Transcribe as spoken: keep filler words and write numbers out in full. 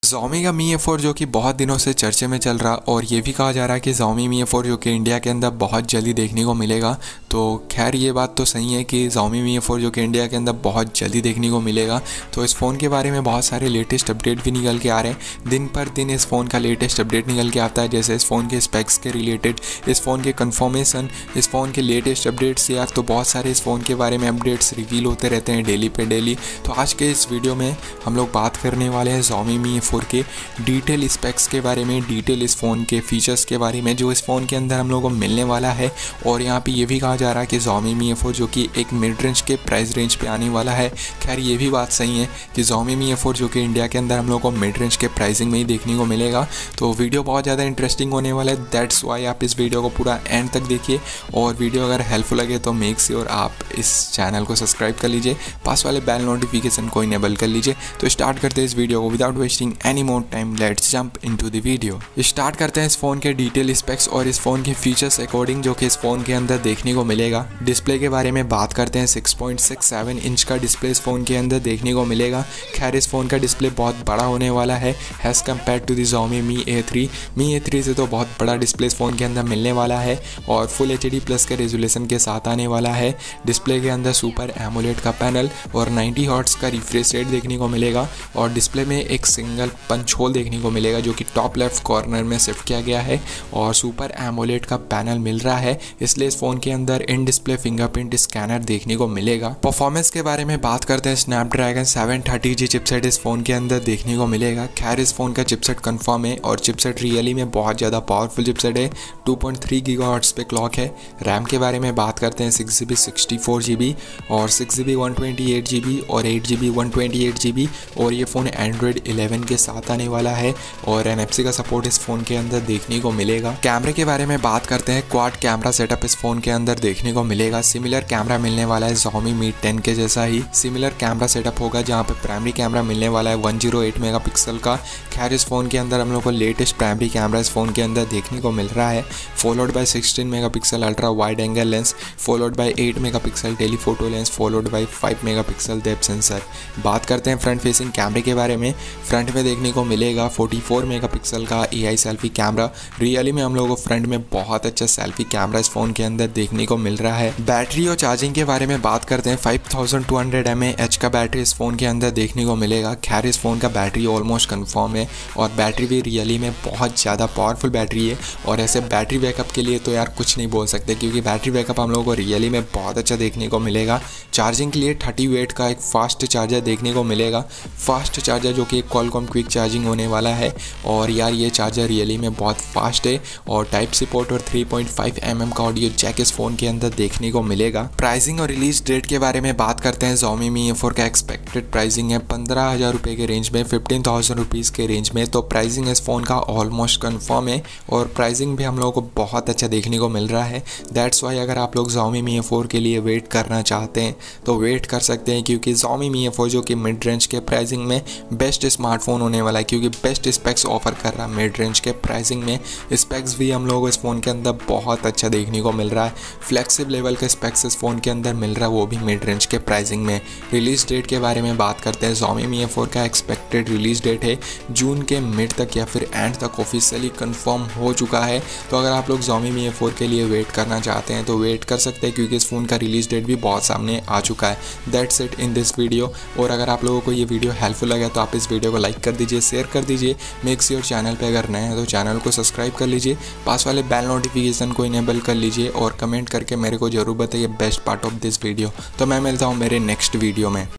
Xiaomi का Mi A four जो कि बहुत दिनों से चर्चे में चल रहा और ये भी कहा जा रहा है कि Xiaomi Mi ए फोर जो कि इंडिया के अंदर बहुत जल्दी देखने को मिलेगा। तो खैर ये बात तो सही है कि Xiaomi Mi ए फोर जो कि इंडिया के अंदर बहुत जल्दी देखने को मिलेगा। तो इस फ़ोन के बारे में बहुत सारे लेटेस्ट अपडेट भी निकल के आ रहे हैं। दिन पर दिन इस फ़ोन का लेटेस्ट अपडेट निकल के आता है, जैसे इस फ़ोन के स्पेक्स के रिलेटेड, इस फ़ोन के कन्फर्मेशन, इस फ़ोन के लेटेस्ट अपडेट्स यार, तो बहुत सारे इस फ़ोन के बारे में अपडेट्स रिवील होते रहते हैं डेली पे डेली। तो आज के इस वीडियो में हम लोग बात करने वाले हैं Xiaomi Mi ए फोर के डिटेल स्पेक्स के बारे में, डिटेल इस फ़ोन के फीचर्स के बारे में जो इस फ़ोन के अंदर हम लोगों को मिलने वाला है। और यहाँ पे ये भी कहा जा रहा है कि Xiaomi Mi ए फोर जो कि एक मिड रेंज के प्राइस रेंज पे आने वाला है। खैर ये भी बात सही है कि Xiaomi Mi ए फोर जो कि इंडिया के अंदर हम लोगों को मिड रेंज के प्राइसिंग में ही देखने को मिलेगा। तो वीडियो बहुत ज़्यादा इंटरेस्टिंग होने वाला है, दैट्स वाई आप इस वीडियो को पूरा एंड तक देखिए। और वीडियो अगर हेल्पफुल लगे तो मेक श्योर आप इस चैनल को सब्सक्राइब कर लीजिए, पास वाले बेल नोटिफिकेशन को इनेबल कर लीजिए। तो स्टार्ट करते हैं इस वीडियो को without wasting any more time, let's jump into the video. Start करते हैं इस फ़ोन के डिटेल स्पेक्स और इस फ़ोन के फीचर्स अकॉर्डिंग जो कि इस फ़ोन के अंदर देखने को मिलेगा। डिस्प्ले के बारे में बात करते हैं, six point six seven inch का डिस्प्ले इस फ़ोन के अंदर देखने को मिलेगा। खैर इस फ़ोन का डिस्प्ले बहुत बड़ा होने वाला है as compare to the Xiaomi Mi A three. Mi A three से तो बहुत बड़ा डिस्प्ले इस फ़ोन के अंदर मिलने वाला है और फुल एच डी प्लस के रेजोल्यूशन के साथ आने वाला है। डिस्प्ले के अंदर सुपर एमोलेड का पैनल और नाइंटी हर्ट्ज का रिफ्रेश रेट देखने को मिलेगा और डिस्प्ले में एक सिंगल पंच होल देखने को मिलेगा जो कि टॉप लेफ्ट कॉर्नर में शिफ्ट किया गया है और सुपर एमोलेड का पैनल मिल रहा है, इसलिए इस फ़ोन के अंदर इन डिस्प्ले फिंगरप्रिंट स्कैनर देखने को मिलेगा। परफॉर्मेंस के बारे में बात करते हैं, Snapdragon seven thirty G chipset इस फ़ोन के अंदर देखने को मिलेगा। खैर इस फ़ोन का चिपसेट कंफर्म है और चिपसेट रियली में बहुत ज़्यादा पावरफुल चिपसेट है, टू पॉइंट थ्री गीगाहर्ट्ज़ पे क्लॉक है। रैम के बारे में बात करते हैं, six G B sixty four G B और six G B one twenty eight G B और eight G B one twenty eight G B और ये फ़ोन एंड्रॉयड इलेवन के साथ आने वाला है और एन एफ सी का सपोर्ट इस फ़ोन के अंदर देखने को मिलेगा। कैमरे के बारे में बात करते हैं, क्वाड कैमरा सेटअप इस फ़ोन के अंदर देखने को मिलेगा। सिमिलर कैमरा मिलने वाला है Xiaomi Mi टेन के जैसा ही सिमिलर कैमरा सेटअप होगा, जहां पे प्राइमरी कैमरा मिलने वाला है वन ज़ीरो एट मेगापिक्सल का। खैर इस फ़ोन के अंदर हम लोग को लेटेस्ट प्राइमरी कैमरा इस फ़ोन के अंदर देखने को मिल रहा है, followed by sixteen megapixel ultra wide angle lens, followed by eight megapixel telephoto lens, followed by five megapixel depth sensor. बात करते हैं फ्रंट फेसिंग कैमरे के बारे में, फ्रंट में देखने को मिलेगा फोर्टी फोर मेगापिक्सल का A I selfie camera. Really में हम लोगों को फ्रंट में बहुत अच्छा सेल्फी कैमरा इस फ़ोन के अंदर देखने को मिल रहा है। बैटरी और चार्जिंग के बारे में बात करते हैं, five thousand two hundred M A H का बैटरी इस फ़ोन के अंदर देखने को मिलेगा। खैर इस फ़ोन का बैटरी ऑलमोस्ट कंफर्म है और बैटरी भी रियली में बहुत ज़्यादा पावरफुल बैटरी है और ऐसे बैटरी बैकअप के लिए तो यार कुछ नहीं बोल सकते, क्योंकि बैटरी बैकअप हम लोगों को रियली में बहुत अच्छा देखने को मिलेगा। चार्जिंग के लिए थर्टी वेट का एक फास्ट चार्जर देखने को मिलेगा, फास्ट चार्जर जो कि क्वालकॉम क्विक चार्जिंग होने वाला है और यार ये चार्जर रियली में बहुत फास्ट है और टाइप सी पोर्ट और three point five M M का ऑडियो जैक इस फ़ोन के अंदर देखने को मिलेगा। प्राइसिंग और रिलीज डेट के बारे में बात करते हैं, Xiaomi Mi ए फोर का एक्सपेक्टेड प्राइसिंग है पंद्रह हज़ार रुपये के रेंज में, फिफ्टीन थाउजेंड रुपीज़ के रेंज में। तो प्राइसिंग इस फ़ोन का ऑलमोस्ट कंफर्म है और प्राइसिंग भी हम लोगों को बहुत अच्छा देखने को मिल रहा है। दैट्स वाई अगर आप लोग Xiaomi Mi ए फोर के लिए वेट करना चाहते हैं तो वेट कर सकते हैं, क्योंकि Xiaomi Mi ए फोर जो कि मिड रेंज के प्राइसिंग में बेस्ट स्मार्टफोन होने वाला है, क्योंकि बेस्ट स्पेक्स ऑफर कर रहा है मिड रेंज के प्राइसिंग में। स्पेक्स भी हम लोगों को इस फ़ोन के अंदर बहुत अच्छा देखने को मिल रहा है, फ्लेक्सिबल लेवल का स्पेक्स इस फ़ोन के अंदर मिल रहा है, वो भी मिड रेंज के प्राइसिंग में। रिलीज डेट के बारे में बात करते हैं, Xiaomi Mi ए फोर का एक्सपेक्टेड रिलीज डेट है जून के मिड तक या फिर एंड तक ऑफिशियली कंफर्म हो चुका है। तो अगर आप लोग Xiaomi Mi ए फोर के लिए वेट करना चाहते हैं तो वेट कर सकते हैं, क्योंकि इस फ़ोन का रिलीज डेट भी बहुत सामने आ चुका है। That's it in this video. और अगर आप लोगों को ये वीडियो हेल्पफुल लगा तो आप इस वीडियो को लाइक कर दीजिए, शेयर कर दीजिए, मेक श्योर चैनल पे अगर नए हैं तो चैनल को सब्सक्राइब कर लीजिए, पास वाले बेल नोटिफिकेशन को इनेबल कर लीजिए और कमेंट करके मेरे को जरूर बताइए best part of this video. तो मैं मिलता हूँ मेरे नेक्स्ट वीडियो में।